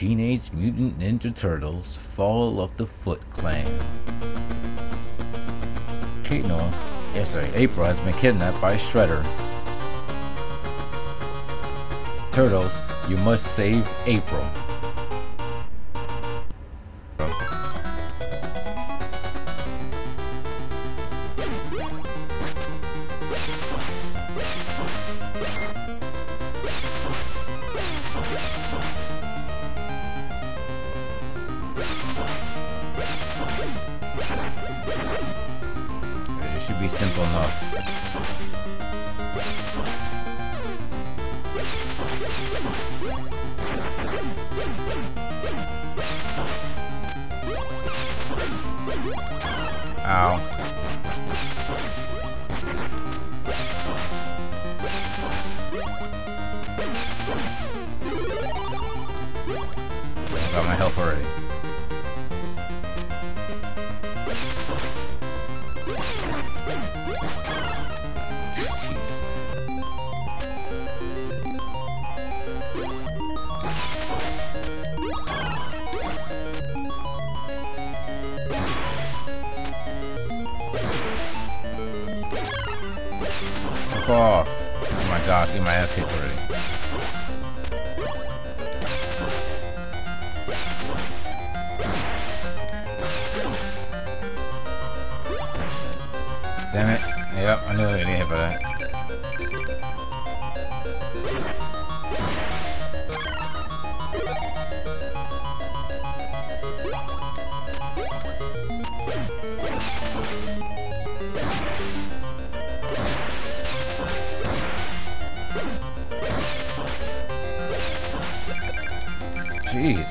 Teenage Mutant Ninja Turtles Fall of the Foot Clan. April has been kidnapped by Shredder. Turtles, you must save April. It should be simple enough. Ow. I got my health already. Off. Oh my gosh, get my ass kicked already. Damn it. Yep, I knew I was gonna get hit by that. Jeez.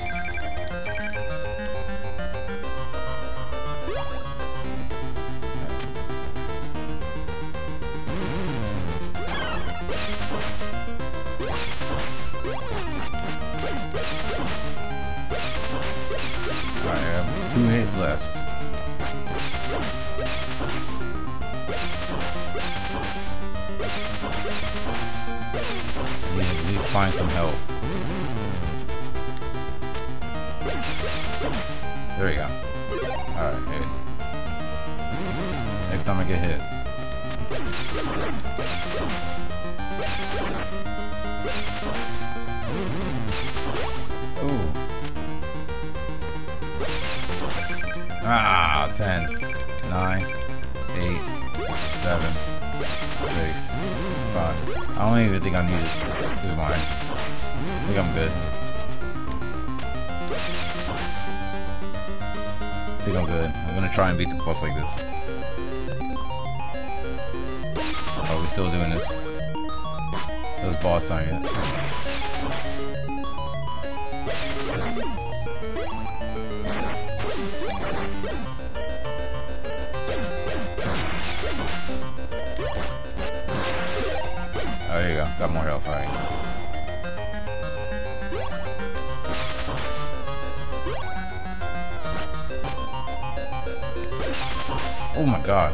I have 2 hits left. I need to at least find some health. There we go. Alright, hey. Next time I get hit. Ooh. Ah, 10, 9, 8, 7, 6, 5. I don't even think I need to do mine. I think I'm good. I think I'm good. I'm gonna try and beat the boss like this. Oh, we're still doing this. That was boss time yet. Oh, there you go. Got more health. Alright. Oh my gosh.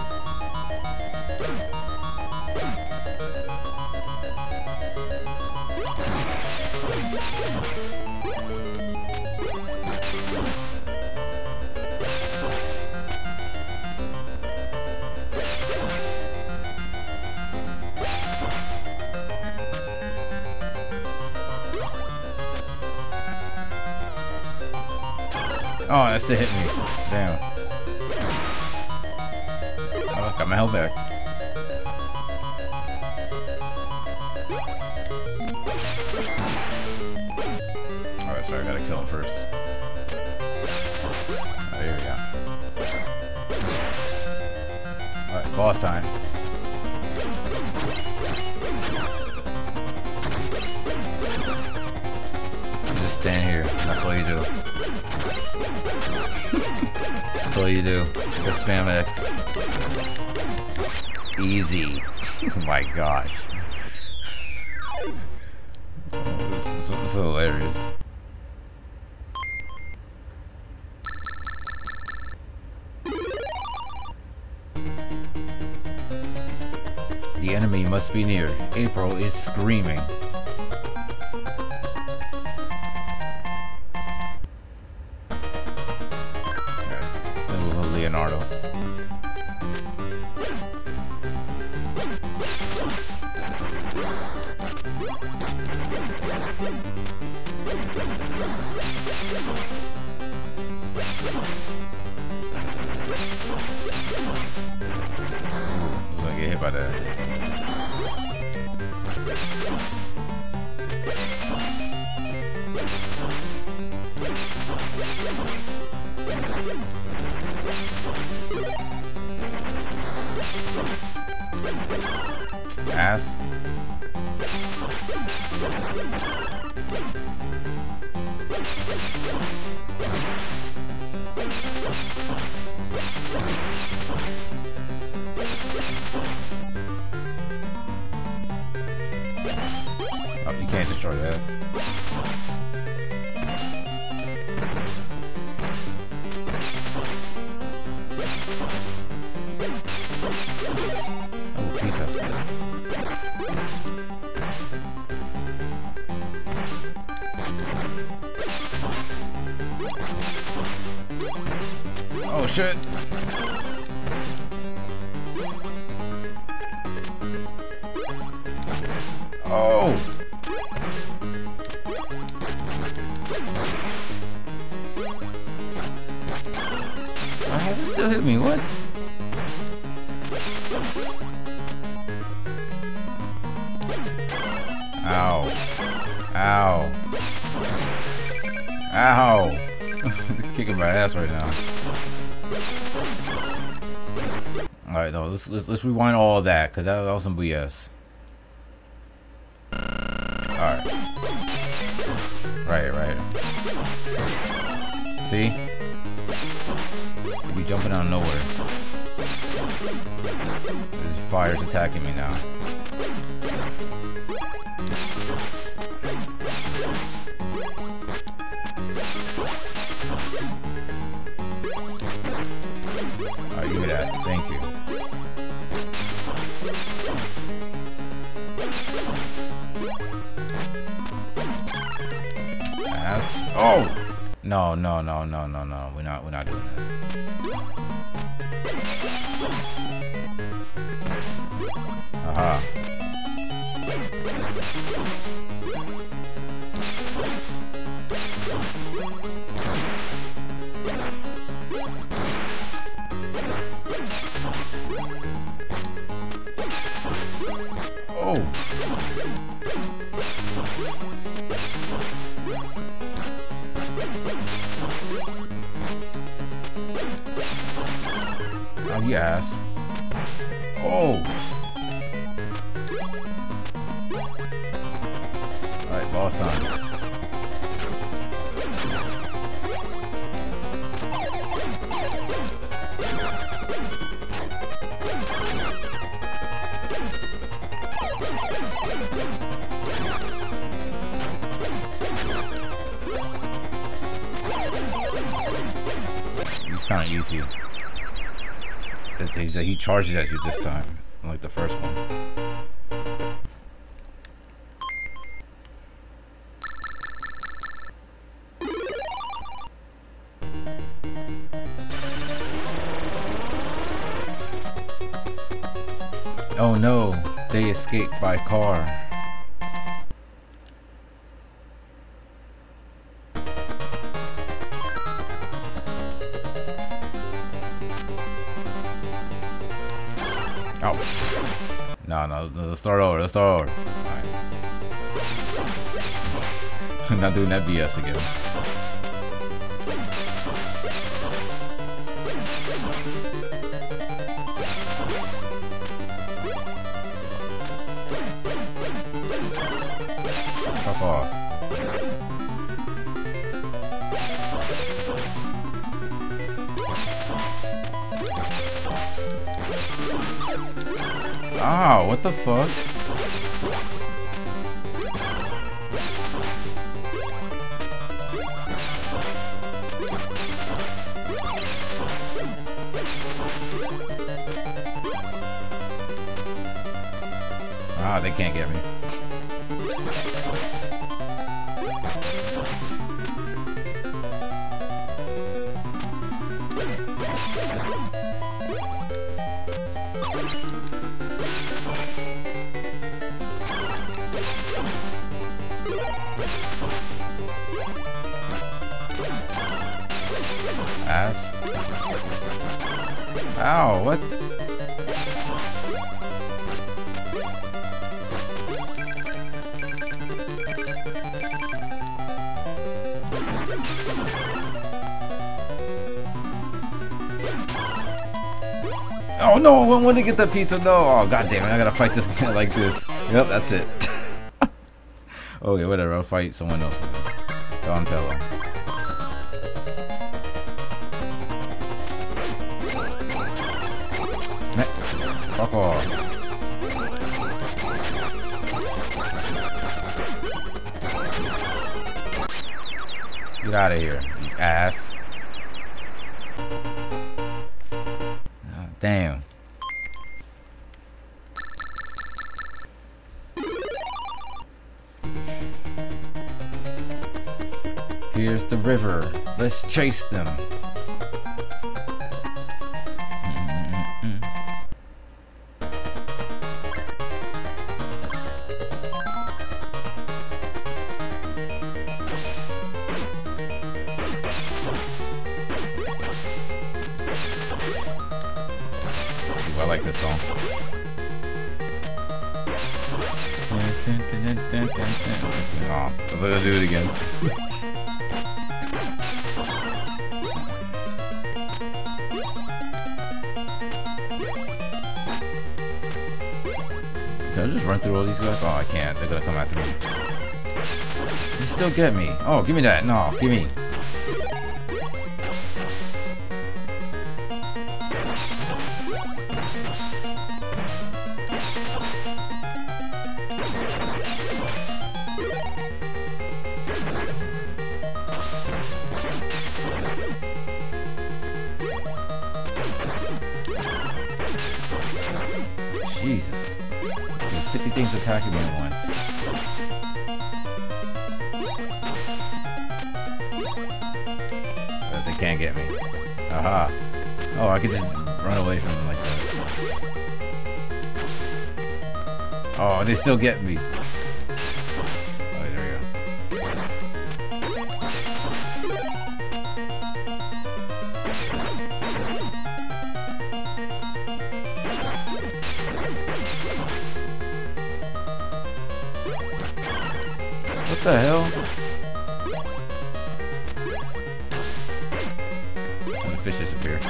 Oh, that still hit me. Damn. Oh, got my health back. Alright, sorry, I gotta kill him first. Oh, here we go. Alright, boss time. You just stand here, and that's all you do. That's all you do. Just spam X. Easy. Oh my gosh. Oh, this is hilarious. The enemy must be near. April is screaming. Leonardo. Ooh, gonna get hit by that. Ass. Oh, you can't destroy that. Oh, pizza. Oh shit. Oh. Why has it still hit me? What? Ow. Ow. Ow. They're kicking my ass right now. Alright, no, let's rewind all of that, cause that was some BS. Alright. Right. See? They be jumping out of nowhere. There's fires attacking me now. Alright, give me that. Thank you. Oh! No. We're not doing that. Aha. Oh. Oh, you ass. Oh. Alright, boss time. It's kind of easy. He charges at you this time, like the first one. Oh no, they escaped by car. Oh. No, let's start over. Alright. I'm not doing that BS again. Fuck off. Ow, what the fuck? Ah, they can't get me. Ow, what? Oh no, I want to get that pizza. No, oh god damn it, I gotta fight this thing like this. Yep, that's it. Okay, whatever, I'll fight someone else. Donatello. Fuck off. Get out of here, you ass. Oh, damn. Here's the river. Let's chase them. I like this song. Oh, I'm gonna do it again. Can I just run through all these guys? Oh, I can't. They're gonna come after me. You still get me. Oh, give me that. No, give me. Jesus. There's 50 things attacking me at once. But they can't get me. Aha. Oh, I could just run away from them like that. Oh, they still get me. Oh, there we go. What the hell? And the fish disappear.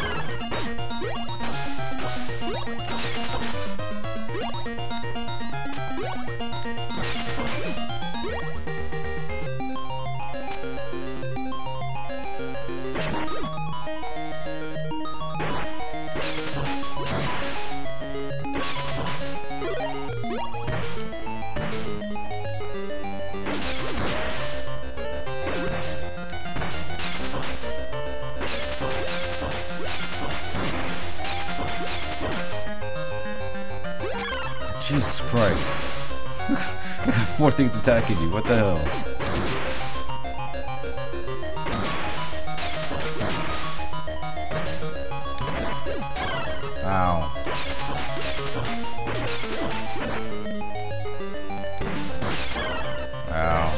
Jesus Christ. 4 things attacking you. What the hell? Ow. Ow.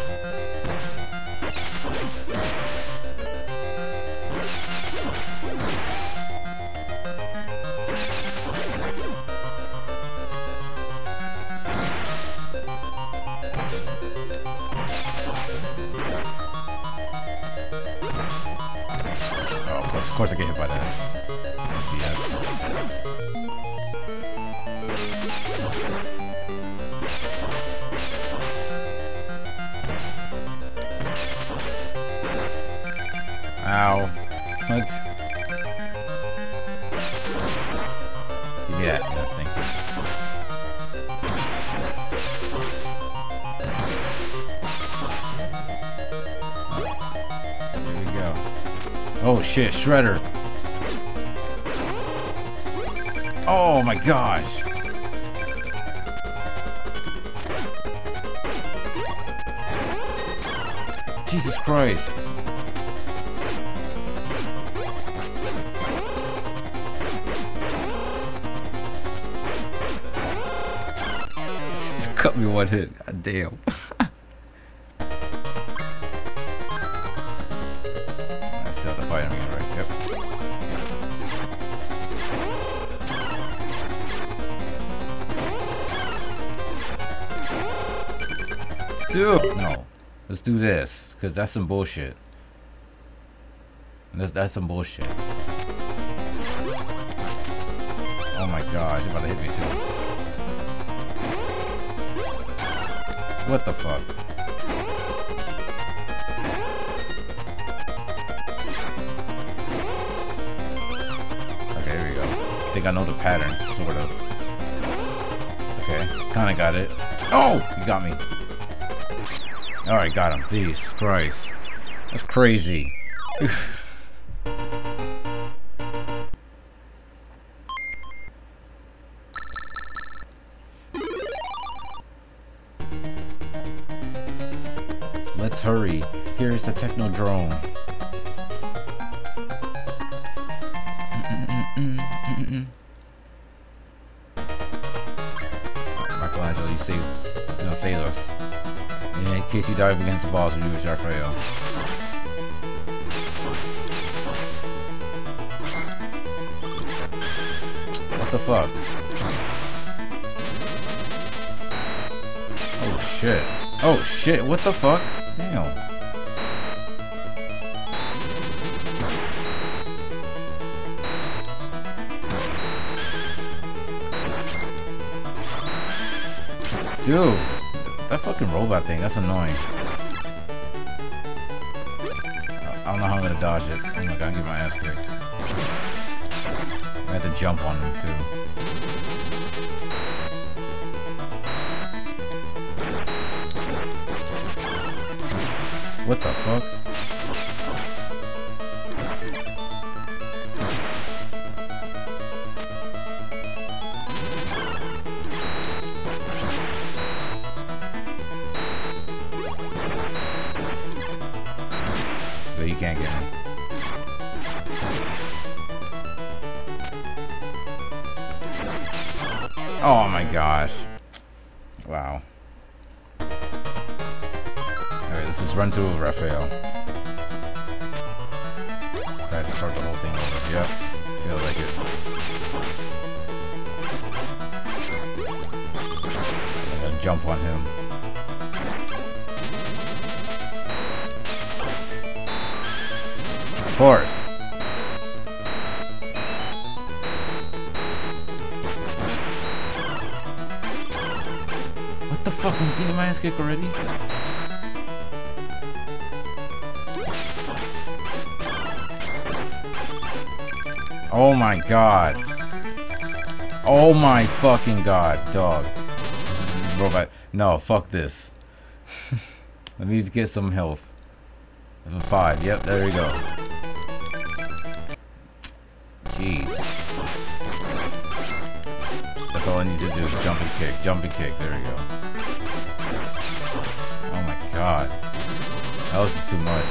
Of course I get hit by that. Yes. Ow. What? Yeah, yes, thank you. There we go. Oh shit, Shredder. Oh my gosh. Jesus Christ. Just cut me one hit. God damn. I still have to fight him again, right? Yep. Dude, no. Let's do this, cause that's some bullshit. That's some bullshit. Oh my god, you're about to hit me too. What the fuck? Okay, here we go. I think I know the pattern, sort of. Okay, kinda got it. Oh! You got me. Alright, got him. Jesus Christ. That's crazy. Let's hurry. Here is the Technodrome. Michelangelo, you save us. In case you dive against the boss, we use Raphael. What the fuck? Oh shit. Oh shit, what the fuck? Damn. Dude, that fucking robot thing, that's annoying. I don't know how I'm gonna dodge it. Oh my god, I'm getting my ass kicked. I have to jump on him too. What the fuck? So you can't get him. Oh my gosh. Wow. Alright, let's just run through Raphael. I have to start the whole thing over. Yep. Feel like it. I'm gonna jump on him. Of course. What the fuck? I'm getting my ass kicked already? Oh my god. Oh my fucking god, dog. Robot. No, fuck this. Let me get some health. Level 5. Yep, there we go. Jeez. That's all I need to do is jump and kick. Jump and kick. There we go. Oh my god. That was just too much.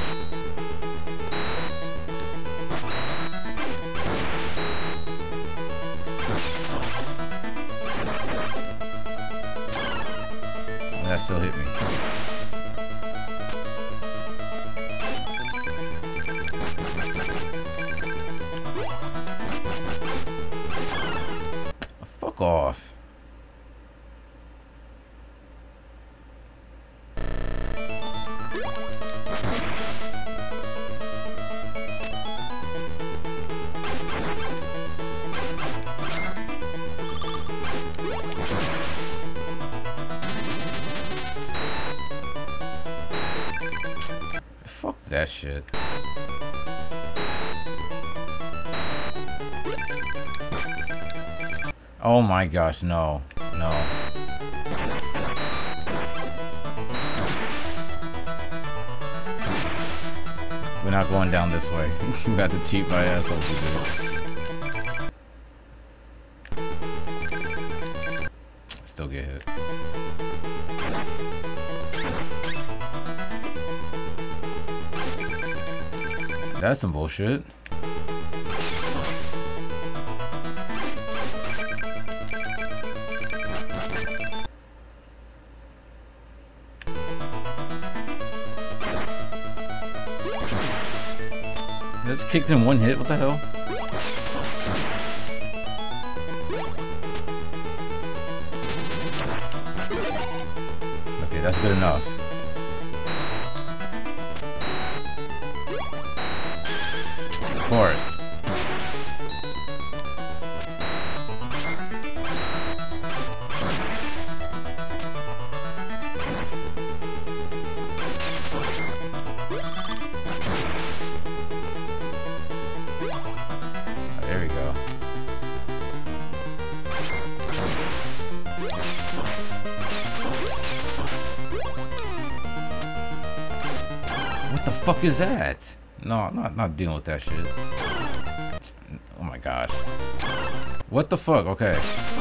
That still hit me. Fuck off. Fuck that shit. Oh my gosh, no. No. We're not going down this way. We got to cheat my ass up with this. Still get hit. That's some bullshit. That's kicked in one hit, what the hell? Okay, that's good enough. course. There we go. What the fuck is that? No, I'm not dealing with that shit. Oh my god. What the fuck? Okay.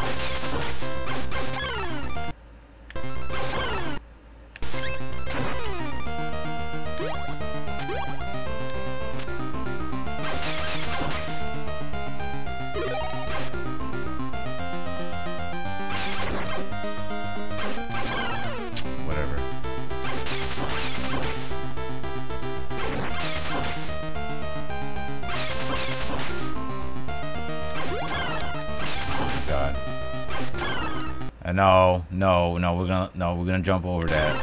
No, we're gonna jump over that.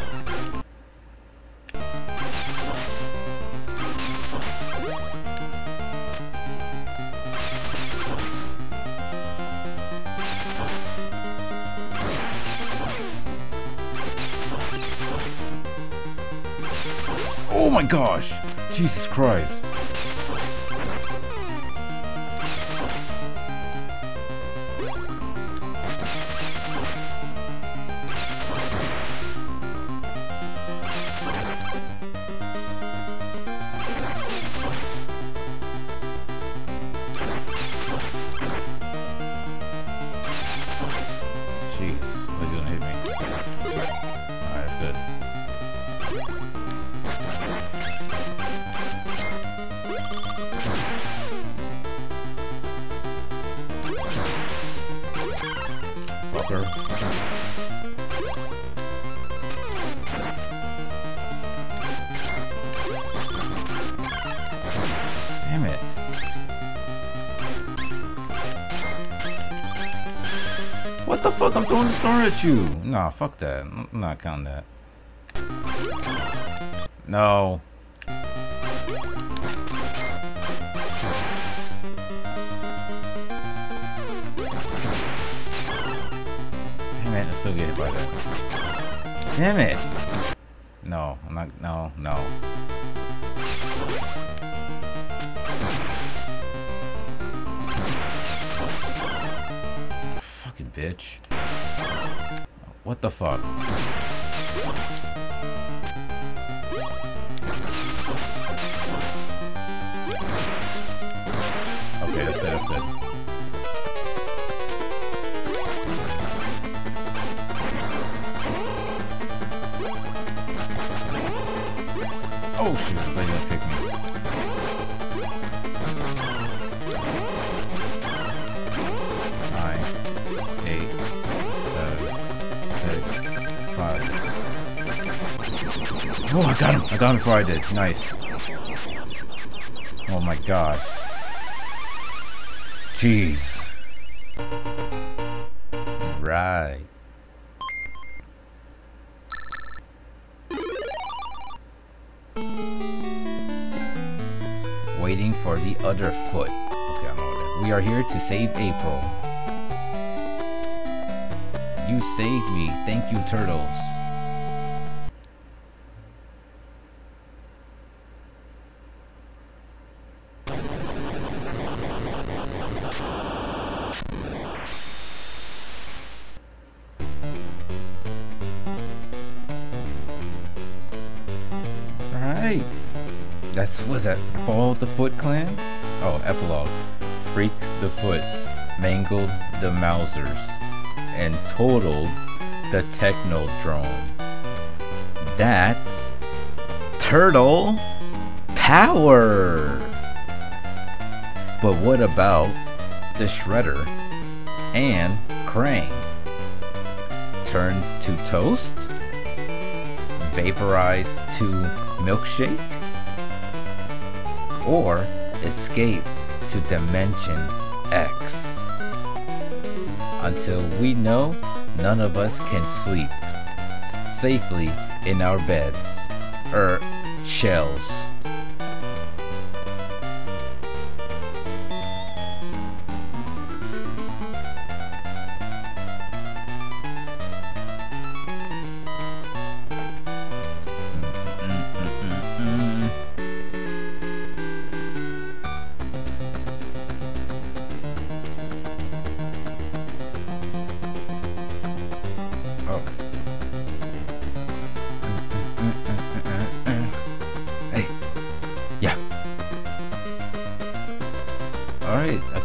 Oh my gosh! Jesus Christ! Damn it. What the fuck? I'm throwing the star at you. Nah, fuck that. I'm not counting that. No. Damn it, I still get hit by that. Damn it! No, I'm not. No, no. Fucking bitch. What the fuck? Okay, that's good, that's good. Oh shoot, I thought you were gonna pick me. 9, 8, 7, 6, 5. Oh, I got him! I got him before I did. Nice. Oh my gosh. Jeez. Right. Waiting for the other foot. Okay, I know that. We are here to save April. You saved me. Thank you, Turtles. Alright. Was that Fall the Foot Clan? Oh, epilogue. Freak the Foots, mangled the Mousers, and totaled the Technodrome. That's turtle power! But what about the Shredder and Krang? Turned to toast? Vaporized to milkshake? Or escape to Dimension X? Until we know, none of us can sleep safely in our beds, shells.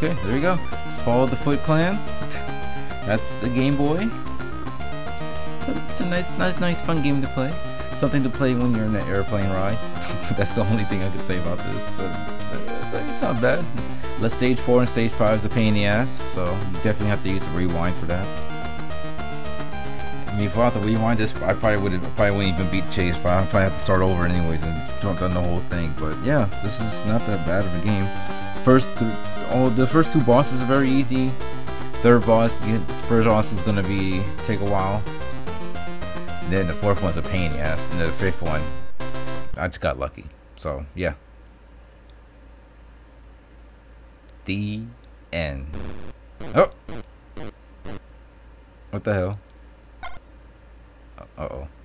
Okay, there we go. Let's follow the Foot Clan. That's the Game Boy. It's a nice fun game to play. Something to play when you're in an airplane ride. That's the only thing I could say about this. But it's not bad. Stage 4 and Stage 5 is a pain in the ass, so you definitely have to use the rewind for that. I mean, if I had to rewind this, I probably wouldn't even beat Chase 5. I'd probably have to start over anyways and jump on the whole thing. But yeah, this is not that bad of a game. The first 2 bosses are very easy. First boss is gonna take a while. And then the 4th one's a pain in the ass, and then the 5th one, I just got lucky. So yeah. The end. Oh! What the hell? Uh-oh.